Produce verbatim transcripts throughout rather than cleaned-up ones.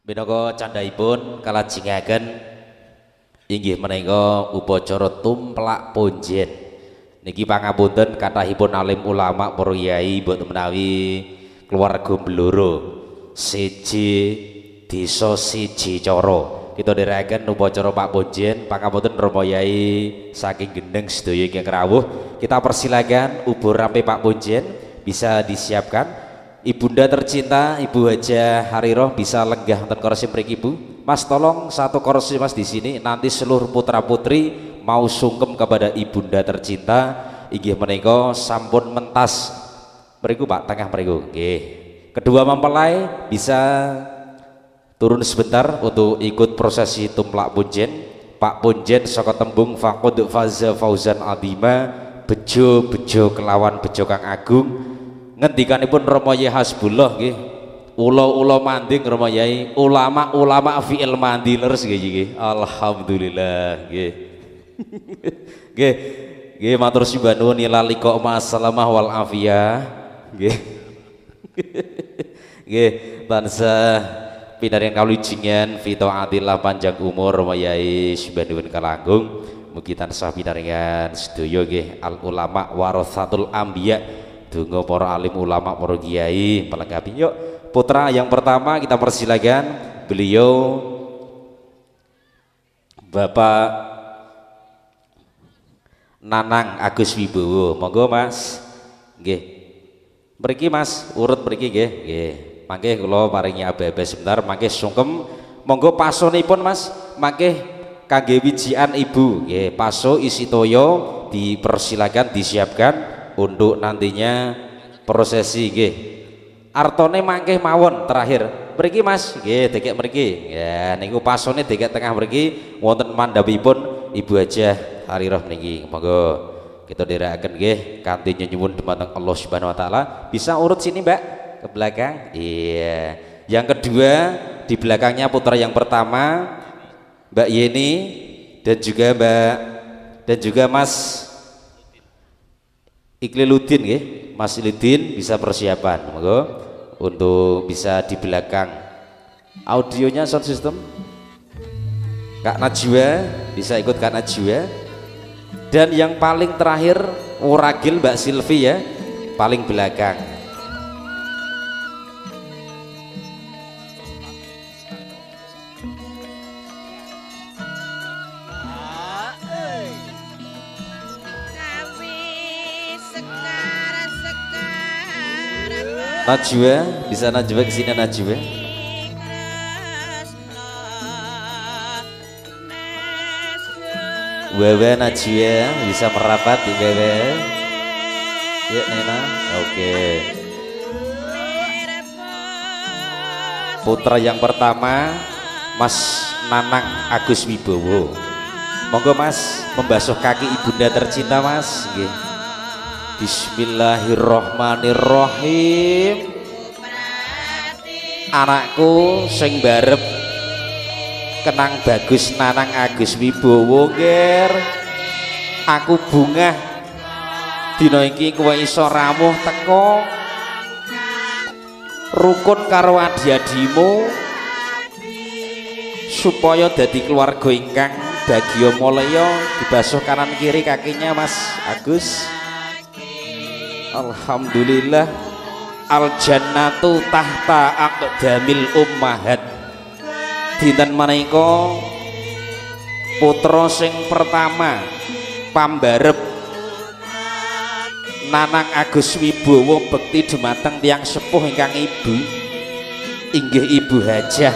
Minangka candhaipun kalajengaken inggih menika upacara tumplak ponjen. Niki pangapunten kathahipun alim ulama para yai mboten menawi keluarga bloro siji desa siji cara. Kita nderekaken upacara Pak Ponjen pangapunten Rama Yai saking gendeng sedaya ingkang rawuh. Kita persilakan ubur rampe Pak Ponjen bisa disiapkan. Ibunda tercinta Ibu Hajah Hariroh bisa lenggah wonten kursi mriki Bu. Mas tolong satu kursi Mas di sini, nanti seluruh putra putri mau sungkem kepada ibunda tercinta inggih menika sampun mentas mriku Pak, tengah mriku nggih. Kedua mempelai bisa turun sebentar untuk ikut prosesi tumplak ponjen. Pak Ponjen saka tembung faqad faza fauzan adima, bejo bejo kelawan bejo kang agung. Ngendikanipun Rama Yai Hasbullah nggih, ula-ula manding Rama Yai, ulama-ulama fi'il mandi leres nggih. Alhamdulillah nggih. Nggih. Nggih matur sembah nuwun ila liqa masalamah wal afiyah. Nggih. Nggih tansah pinaringan kalujengan fitaatillah panjang umur Rama Yai sembah nuwun kalanggung. Mugi tansah pinaringan sedaya nggih al ulama warasatul anbiya. Donga para alim ulama, para kiai pelengkapi. Yuk putra yang pertama kita persilakan, beliau Bapak Nanang Agus Wibowo. Monggo Mas. Nggih. Mriki Mas, urut mriki nggih. Nggih. Mangke kula paringi abe-abe sebentar, mangke sungkem. Monggo pasonipun Mas, mangke kangge wijian Ibu. Nggih, paso isi toyo dipersilakan disiapkan untuk nantinya prosesi nggih. Artone mangke mawon terakhir. Mriki Mas, nggih dekek mriki. Ya niku pasone dekek tengah mriki wonten mandhapipun Ibu Hajah Hariroh niki. Monggo kita dherekaken nggih kanthi nyuwun dumateng Allah Subhanahu wa taala. Bisa urut sini Mbak ke belakang. Iya. Yang kedua di belakangnya putra yang pertama Mbak Yeni dan juga Mbak dan juga Mas Ikliludin nggih, Mas Iludin bisa persiapan, monggo untuk bisa di belakang. Audionya sound system. Kak Najwa bisa ikut Kak Najwa. Dan yang paling terakhir Uragil Mbak Silvi ya, paling belakang. Najwa, bisa Najwa kesini Najwa. Wewe Najwa bisa merapat di Wewe. Yuk Nena, oke. Putra yang pertama Mas Nanang Agus Wibowo. Monggo Mas membasuh kaki ibunda tercinta Mas. Nggih. Bismillahirrohmanirrohim. Anakku sing barep kenang bagus Nanang Agus Wibowo nger. Aku bungah dina iki kowe iso ramuh teko rukun karo adi-adimu supaya dadi keluarga ingkang bagya mulya. Dibasuh kanan kiri kakinya Mas Agus. Alhamdulillah. Al jannatu tahta aqdamil ummahat. Dinten menika putra sing pertama pambarep Nanang Agus Wibowo bekti dumateng tiyang sepuh ingkang ibu inggih Ibu Hajah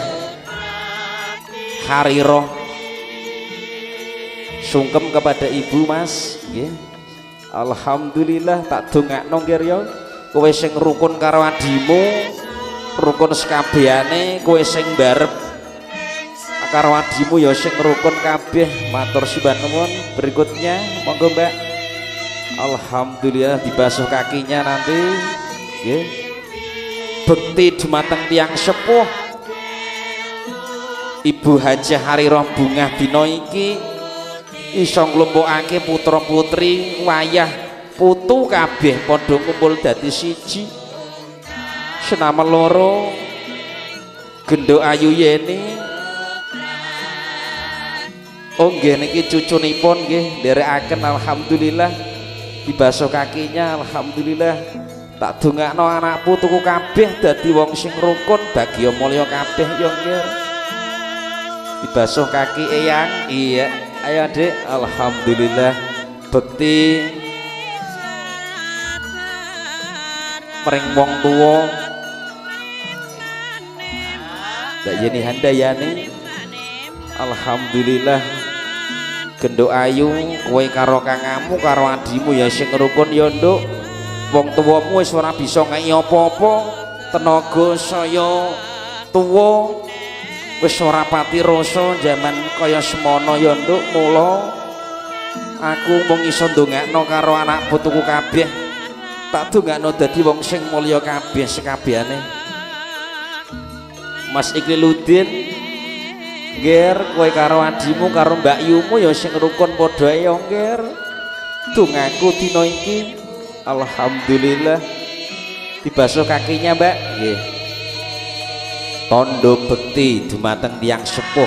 Hariroh. Sungkem kepada Ibu Mas nggih. Alhamdulillah tak dongakno nggih ya. Kowe sing rukun karo adimu, rukun sekabehane, kowe sing barep karo adimu ya sing rukun kabeh. Matur sembah nuwun. Berikutnya monggo Mbak. Alhamdulillah dibasuh kakinya nanti nggih. Bekti dumateng tiyang sepuh Ibu Hajah Hariroh bungah dina iki iso nglumpukake putra putri wayah putu kabeh padha kumpul dadi siji. Senama loro Gendo ayu yeni. Oh nggih niki cucunipun nggih nderekaken alhamdulillah dibasuh kakinya alhamdulillah. Tak dongakno anakku tuku kabeh dadi wong sing rukun bagya mulya kabeh ya nggih. Dibasuh kaki eyang iya ayo Dik alhamdulillah bekti mring wong tuwa Mbak Yeni Handayani alhamdulillah gendo ayu kowe karo kangamu karo adimu ya sing rukun ya nduk wong tuwamu wis ora bisa ngeki apa-apa tenaga saya tuwa wis ora pati rasa jaman kaya semono ya nduk mula aku mung iso ndongakno karo anak putuku kabeh tak dongakno dadi wong sing mulya kabeh sekabehane Mas Ikhliluddin Ger, kowe karo adimu karo Mbak Yumu ya sing rukun padha ya Ger. Dongaku dina iki alhamdulillah dibasuh kakinya Mbak nggih. Tondo bekti dumateng tiyang sepuh.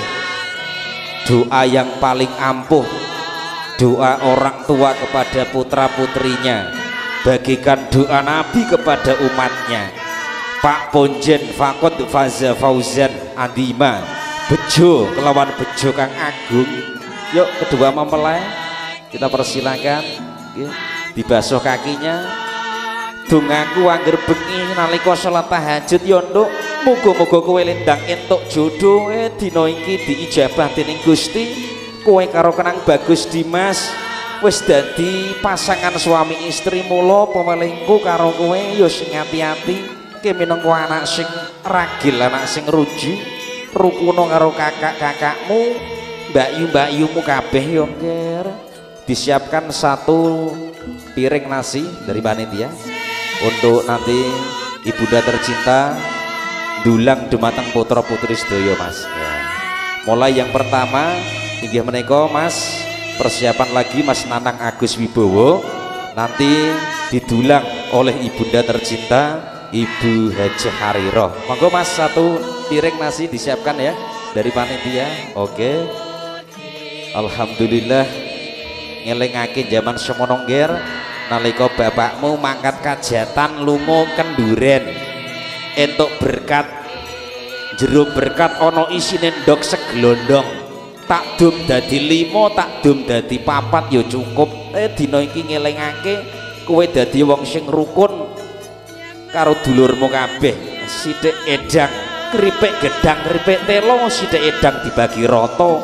Doa yang paling ampuh. Doa orang tua kepada putra-putrinya. Bagikan doa Nabi kepada umatnya. Pak Ponjen Fakot Faza Fauzan Adima bejo kelawan bejo Kang Agung yuk kedua mempelai kita persilakan ya. Dibasuh kakinya dongaku angger bengi nalika salat tahajud ya nduk muga-muga kowe lendang entuk jodoh eh dina iki diijabah dening Gusti kowe karo Kenang Bagus Dimas wis dadi pasangan suami istri mula pemelingku karo kowe ya sing ati-ati ke minangka anak sing ragil anak sing ruji rukuno karo kakak-kakakmu mbak-mbak yumu kabeh yo Nger. Disiapkan satu piring nasi dari panitia untuk nanti ibunda tercinta dulang dumateng putra putri sedaya Mas ya. Mulai yang pertama inggih menika Mas persiapan lagi Mas Nanang Agus Wibowo nanti didulang oleh ibunda tercinta Ibu Haji Hariroh. Monggo Mas satu piring nasi disiapkan ya dari panitia. Oke. Alhamdulillah ngelingake zaman semono Nger nalika bapakmu mangkat kajatan lunga Kenduren entuk berkat jero berkat ana isine ndok seglondong tak dum dadi lima tak dum dadi papat ya cukup eh dina iki ngelingake kowe dadi wong sing rukun karo dulurmu kabeh sithik edang keripik gedang keripik telo sithik edang dibagi rata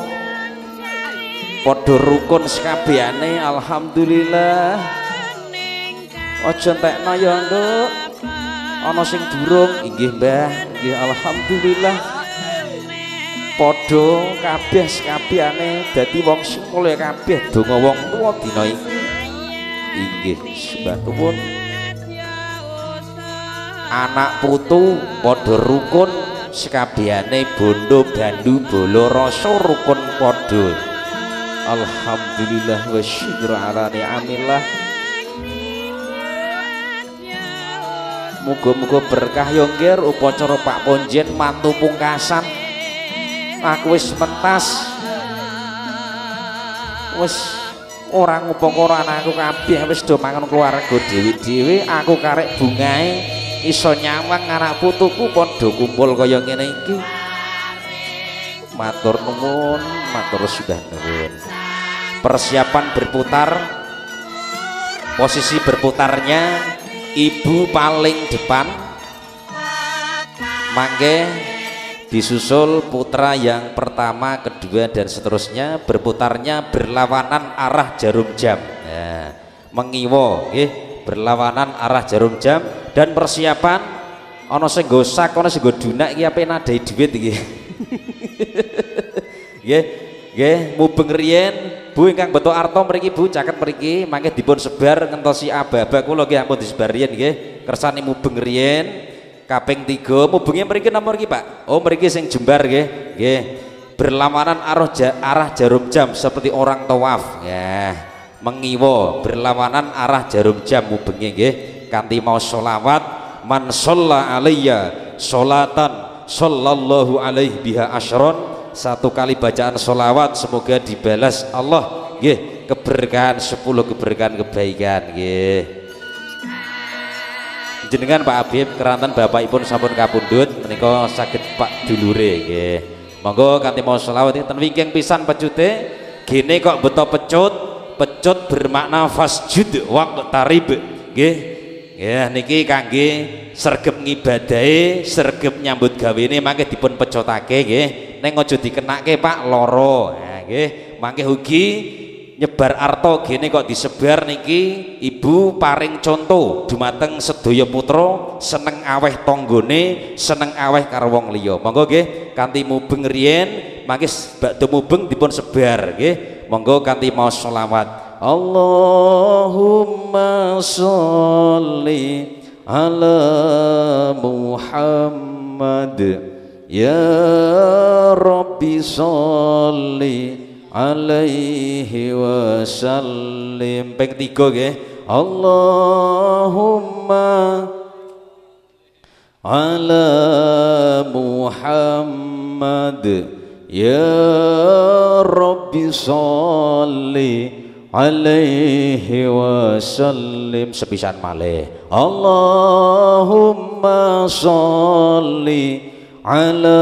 padha rukun sekabehane alhamdulillah aja entekno ya nduk ana sing durung inggih Mbah nggih alhamdulillah padha kabeh sekabehane dadi wong sing mulya kabeh donga wong tuwa dina iki inggih sebatuwun anak putu padha rukun sekabehane bondo bandu bolo rasa rukun padha alhamdulillah wa syukur ala ni'amillah muga-muga berkah yo Nger upacara Pak Ponjen mantu pungkasan aku wis mentas wis ora ngupakara anakku kabeh wis do mangan keluarga dhewe-dhewe aku karek bungae iso nyawang anak putuku padha kumpul kaya ngene iki matur nuwun matur sudah nuwun persiapan berputar posisi berputarnya ibu paling depan mangke disusul putra yang pertama kedua dan seterusnya berputarnya berlawanan arah jarum jam ya, mengiwo nggih berlawanan arah jarum jam dan persiapan ana sing nggo sak ana sing nggo dunak iki ape nadai dhuwit iki nggih nggih mubeng riyen Bu ingkang beto arto mriki Bu caket mriki mangke dipun sebar ngentosi aba-aba kula nggih ampun disebar riyen nggih kersane mubeng riyen kaping tiga mubenge mriki nomor iki Pak oh mriki sing jembar nggih nggih berlawanan arah ja, arah jarum jam seperti orang tawaf ya mengiwo berlawanan arah jarum jam mubenge nggih kanthi mau sholawat man sholla alayya sholatan sallallahu alaihi biha asyron, satu kali bacaan sholawat semoga dibalas Allah nggih keberkahan sepuluh keberkahan kebaikan nggih. Jenengan Pak Habib keranten bapakipun sampun kapundhut menika saged Pak dulure nggih. Monggo kanthi maos selawat ten wingking pisan pecute gene kok beto pecut, pecut bermakna fasjud waqtarib nggih. Ya niki kangge sregep ngibadahe, sregep nyambut gawene mangke dipun pecutake nggih. Ning aja dikenake Pak lara. Nah nggih, mangke ugi nyebar arto gene kok disebar niki ibu paring contoh dumateng sedaya putra seneng aweh tanggane, seneng aweh karo wong liya. Monggo nggih kanthi mubeng riyen mangke bakda mubeng dipun sebar nggih. Monggo kanthi maos selawat. Allahumma sholli ala Muhammad ya Rabbi sholli alaihi wasallim. Ping tiga nggih. Allahumma ala Muhammad ya Rabbi sholli alaihi wasallim. Sepisan malih. Allahumma sholli ala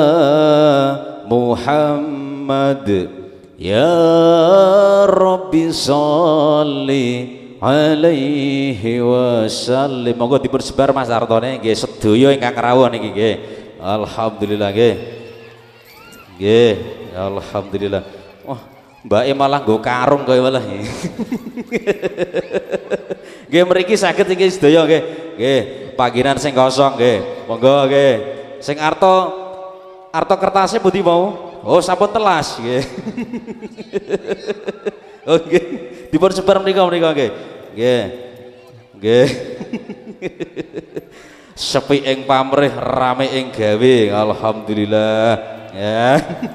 Muhammad ya Rabbi sholli alaihi wasallim. Monggo dipun sebar Mas artone nggih sedaya ingkang rawuh niki nggih. Alhamdulillah nggih. Nggih, alhamdulillah. Wah, mbake malah nggo karung kaya malah. Nggih mriki saged iki sedaya nggih. Nggih, panggenan sing kosong nggih. Monggo nggih. Sing arto arto kertasnya pundi mau? Oh sampun telas nggih. Oke, dipun sebar mriku mriku nggih. Nggih. Nggih. Sepi ing pamrih, rame ing gawe. Alhamdulillah. Ya.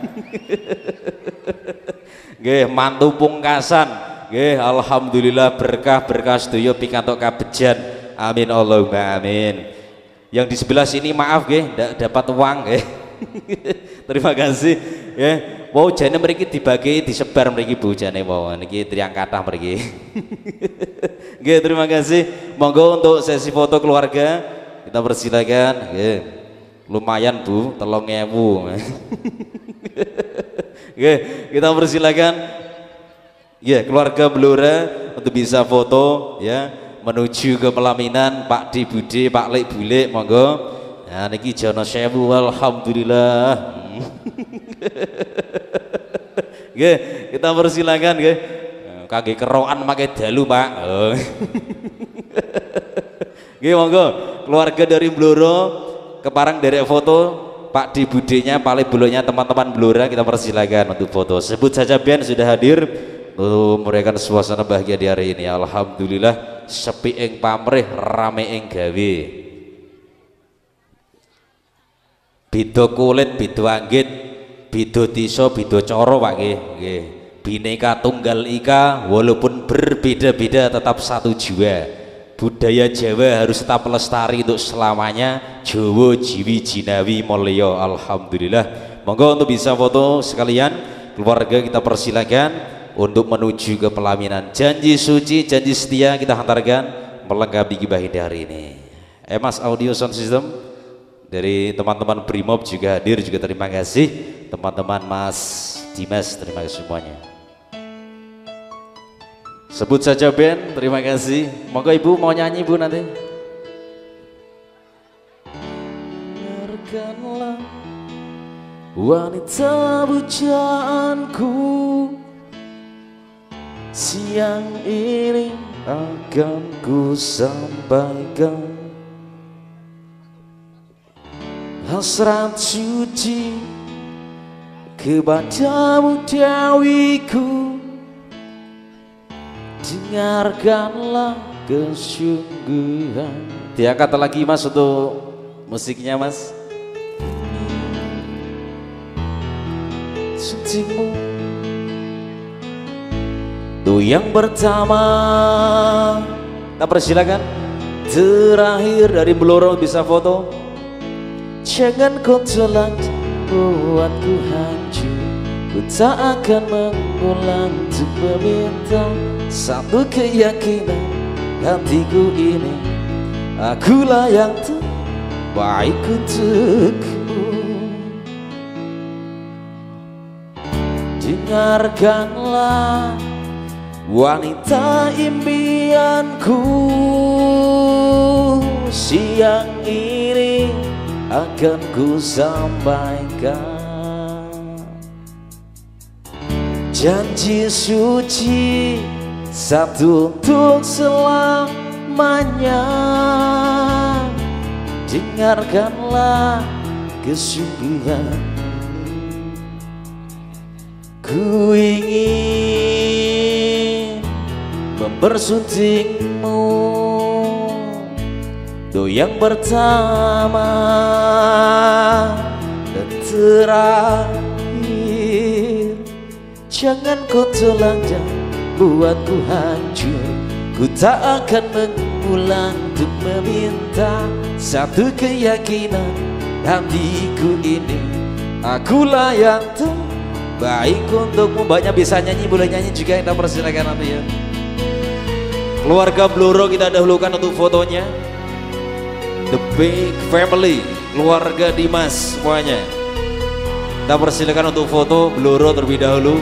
Nggih, mantu pungkasan. Nggih, alhamdulillah berkah-berkah sedaya pikantuk kabejan. Amin Allahumma amin. Yang di sebelah sini maaf nggih, ndak dapat uang nggih. Terima kasih ya. Wow jane mriki dibagi disebar mriki Bu jane wow niki triang kathah mriki. Nggih terima kasih. Monggo untuk sesi foto keluarga kita persilakan nggih. Lumayan Bu telung ewu. Nggih kita persilakan ya keluarga Blora untuk bisa foto ya menuju ke pelaminan Pak Di Bude Pak Lek Bule monggo. Nah niki jono sewu alhamdulillah. Nggih, kita persilakan nggih. Kangge kerokan make dalu, Pak. Oh. Nggih monggo keluarga dari Blora keparang derek foto Pak Di Budenya, Pak Lek Bulonya teman-teman Blora kita persilakan untuk foto. Sebut saja Ben sudah hadir untuk memberikan suasana bahagia di hari ini. Alhamdulillah sepi ing pamrih rame ing gawe. Beda kulit, beda anggit, beda tiso, beda coro Pak nggih. Nggih. Bineka Tunggal Ika walaupun berbeda-beda tetap satu jiwa. Budaya Jawa harus tetap lestari untuk selamanya. Jawa jiwi jinawi mulya. Alhamdulillah. Monggo untuk bisa foto sekalian keluarga kita persilakan untuk menuju ke pelaminan. Janji suci, janji setia kita hantarkan melengkapi gibah hari ini. E Mas Audio Sound System dari teman-teman Brimob juga hadir juga terima kasih. Teman-teman Mas Dimas terima kasih semuanya. Sebut saja Ben terima kasih. Monggo Ibu mau nyanyi Bu nanti. Dengarkanlah wanita pujaanku, siang ini akan ku sampaikan hasrat suci kepadamu Dewiku. Dengarkanlah kesungguhan. Diangkat lagi Mas untuk musiknya Mas. Sucimu tuh yang pertama. Kita persilakan terakhir dari Blora bisa foto. Jangan kau tolak buatku hancur. Ku tak akan mengulang untuk meminta. Satu keyakinan hatiku ini, akulah yang terbaik untukmu. Dengarkanlah wanita impianku, siang ini akan ku sampaikan janji suci satu untuk selamanya. Dengarkanlah kesungguhan, ku ingin mempersuntingmu untuk yang pertama dan terakhir. Jangan kau tolak dan buatku hancur. Ku tak akan mengulang untuk meminta. Satu keyakinan hatiku ini, akulah yang terbaik untukmu. Banyak bisa nyanyi, boleh nyanyi juga, kita persilakan nanti ya. Keluarga Bluro kita dahulukan untuk fotonya. The Big Family, keluarga Dimas semuanya. Kita persilakan untuk foto Bluro terlebih dahulu.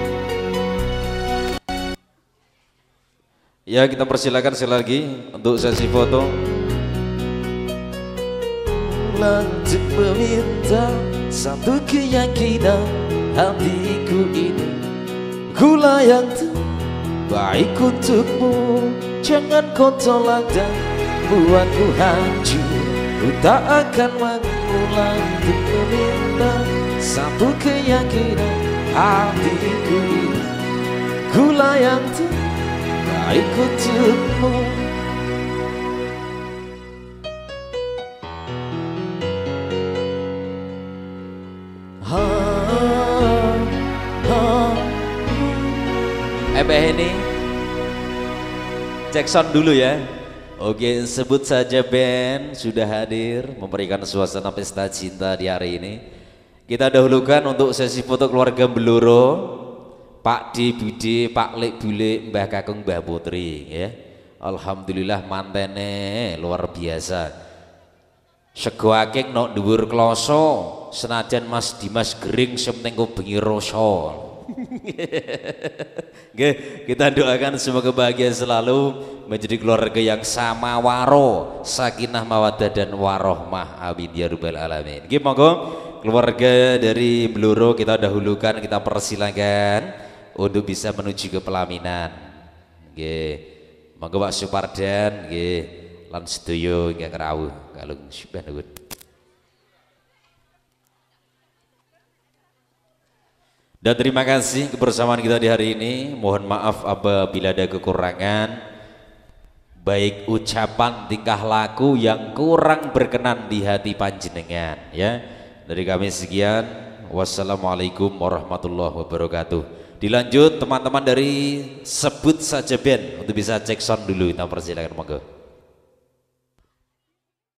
Ya, kita persilakan sekali lagi untuk sesi foto. Untuk meminta satu keyakinan hatiku ini, akulah yang terbaik untukmu. Jangan kau tolak dan buatku hancur. Ku tak akan mengulang untuk meminta satu keyakinan hatiku ini, akulah yang terbaik untukmu. Ha, ha. Eh ini cek sound dulu ya. Oke, sebut saja band sudah hadir memberikan suasana pesta cinta di hari ini. Kita dahulukan untuk sesi foto keluarga Bluro, Pak D, Bude, Pak Lek, Bule, Mbah Kakung, Mbah Putri ya. Alhamdulillah mantene luar biasa. Sego akeh nok dhuwur kloso, senajan Mas Dimas Gering sementing kok bengi rasa. Oke, kita doakan semoga bahagia selalu menjadi keluarga yang sama waro, sakinah mawaddah dan warohmah, amin ya rabbal alamin. Oke, monggo keluarga dari Bluro kita dahulukan, kita persilakan untuk bisa menuju ke pelaminan. Oke, monggo Pak Supardan, oke, lan sedoyo nggih kerawuh kalung subhanallah. Dan terima kasih kebersamaan kita di hari ini. Mohon maaf apabila ada kekurangan, baik ucapan tingkah laku yang kurang berkenan di hati panjenengan ya. Dari kami sekian, wassalamualaikum warahmatullahi wabarakatuh. Dilanjut teman-teman dari Sebut Saja Band untuk bisa cek sound dulu, kita persilakan monggo.